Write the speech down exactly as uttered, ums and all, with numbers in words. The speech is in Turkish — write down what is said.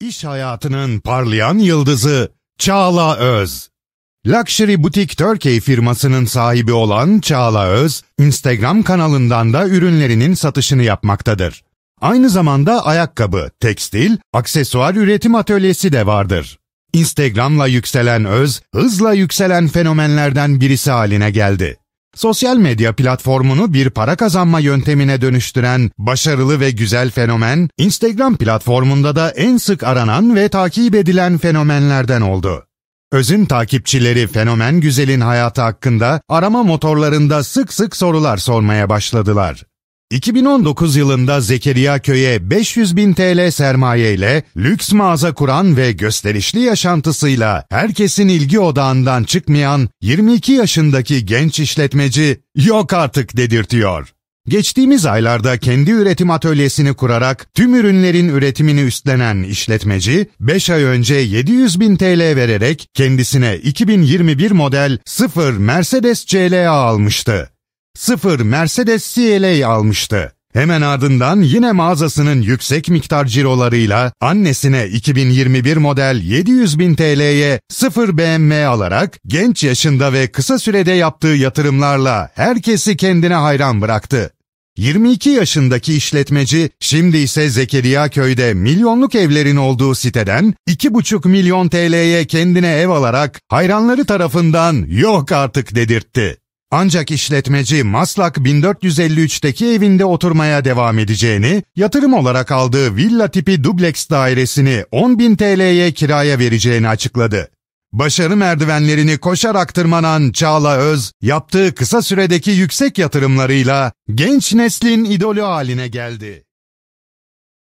İş hayatının parlayan yıldızı Çağla Öz. Luxury Boutique Turkey firmasının sahibi olan Çağla Öz, Instagram kanalından da ürünlerinin satışını yapmaktadır. Aynı zamanda ayakkabı, tekstil, aksesuar üretim atölyesi de vardır. Instagram'la yükselen Öz, hızla yükselen fenomenlerden birisi haline geldi. Sosyal medya platformunu bir para kazanma yöntemine dönüştüren başarılı ve güzel fenomen, Instagram platformunda da en sık aranan ve takip edilen fenomenlerden oldu. Öz'ün takipçileri fenomen güzelin hayatı hakkında arama motorlarında sık sık sorular sormaya başladılar. iki bin on dokuz yılında Zekeriyaköy'e beş yüz bin T L sermaye ile lüks mağaza kuran ve gösterişli yaşantısıyla herkesin ilgi odağından çıkmayan yirmi iki yaşındaki genç işletmeci yok artık dedirtiyor. Geçtiğimiz aylarda kendi üretim atölyesini kurarak tüm ürünlerin üretimini üstlenen işletmeci, beş ay önce yedi yüz bin T L vererek kendisine iki bin yirmi bir model sıfır Mercedes C L A almıştı. Sıfır Mercedes C L A almıştı. Hemen ardından yine mağazasının yüksek miktar cirolarıyla annesine iki bin yirmi bir model yedi yüz bin T L'ye sıfır B M W alarak genç yaşında ve kısa sürede yaptığı yatırımlarla herkesi kendine hayran bıraktı. yirmi iki yaşındaki işletmeci şimdi ise Zekeriyaköy'de milyonluk evlerin olduğu siteden iki buçuk milyon T L'ye kendine ev alarak hayranları tarafından yok artık dedirtti. Ancak işletmeci Maslak bin dört yüz elli üç'teki evinde oturmaya devam edeceğini, yatırım olarak aldığı villa tipi dubleks dairesini on bin T L'ye kiraya vereceğini açıkladı. Başarı merdivenlerini koşarak tırmanan Çağla Öz, yaptığı kısa süredeki yüksek yatırımlarıyla genç neslin idolü haline geldi.